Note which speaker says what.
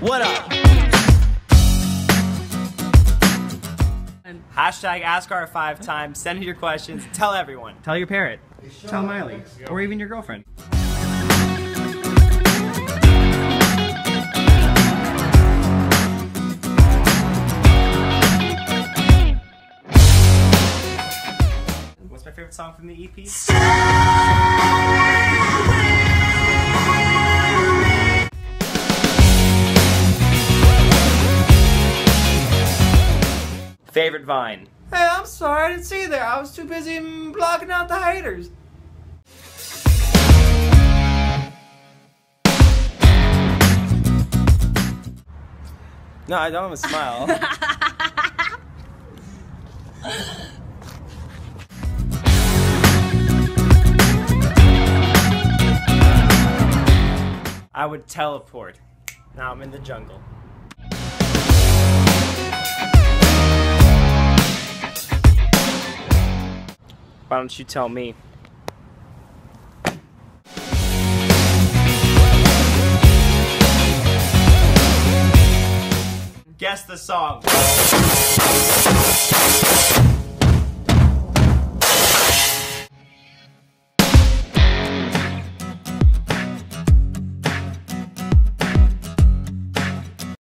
Speaker 1: What up? Hashtag AskR5 send in your questions, tell everyone. Tell your parrot, tell Miley, or even your girlfriend. What's my favorite song from the EP? Favorite Vine?
Speaker 2: Hey, I'm sorry, I didn't see you there. I was too busy blocking out the haters.
Speaker 1: No, I don't have a smile. I would teleport. Now I'm in the jungle. Why don't you tell me? Guess the song.